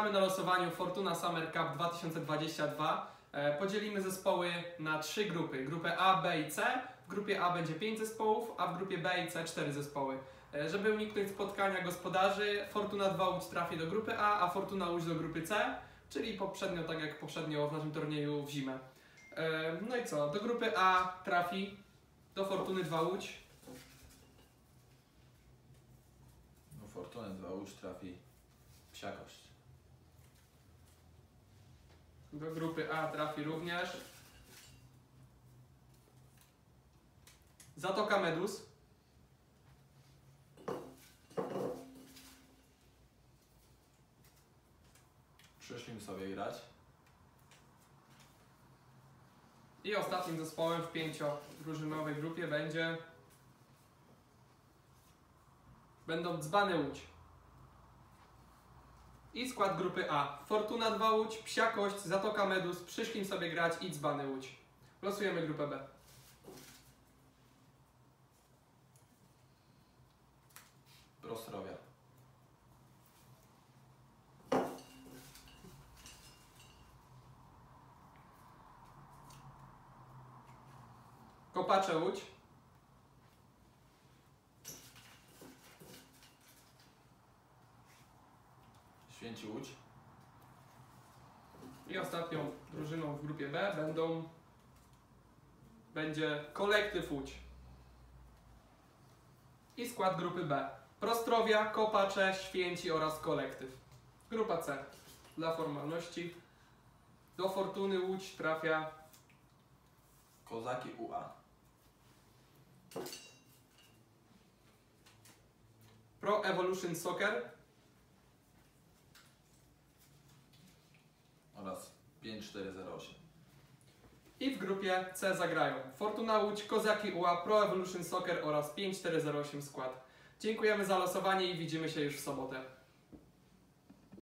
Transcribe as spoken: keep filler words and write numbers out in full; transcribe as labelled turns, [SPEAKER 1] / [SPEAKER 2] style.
[SPEAKER 1] Witamy na losowaniu Fortuna Summer Cup dwa tysiące dwadzieścia dwa. Podzielimy zespoły na trzy grupy. Grupę A, B i C. W grupie A będzie pięć zespołów, a w grupie B i C cztery zespoły. Żeby uniknąć spotkania gospodarzy, Fortuna dwa Łódź trafi do grupy A, a Fortuna Łódź do grupy C, czyli poprzednio, tak jak poprzednio w naszym turnieju w zimę. No i co? Do grupy A trafi do Fortuny dwa Łódź.
[SPEAKER 2] Do Fortuny dwa Łódź trafi Psiakość.
[SPEAKER 1] Do grupy A trafi również Zatoka Medus.
[SPEAKER 2] Przyszli sobie grać.
[SPEAKER 1] I ostatnim zespołem w pięciodrużynowej grupie będzie będą Dzbany Łódź. I skład grupy A. Fortuna dwa Łódź, Psiakość, Zatoka Medus, Przyszlim sobie grać i Dzbany Łódź. Losujemy grupę B.
[SPEAKER 2] Prostrowia.
[SPEAKER 1] Kopacze Łódź.
[SPEAKER 2] Święci Łódź.
[SPEAKER 1] I ostatnią drużyną w grupie B będą będzie Kolektyw Łódź. I skład grupy B. Prostrowia, Kopacze, Święci oraz Kolektyw. Grupa C. Dla formalności do Fortuny Łódź trafia
[SPEAKER 2] Kozaki U A.
[SPEAKER 1] Pro Evolution Soccer
[SPEAKER 2] Oraz pięć cztery zero osiem.
[SPEAKER 1] i w grupie C zagrają Fortuna Łódź, Kozaki U A, Pro Evolution Soccer oraz pięć cztery zero osiem skład. Dziękujemy za losowanie i widzimy się już w sobotę.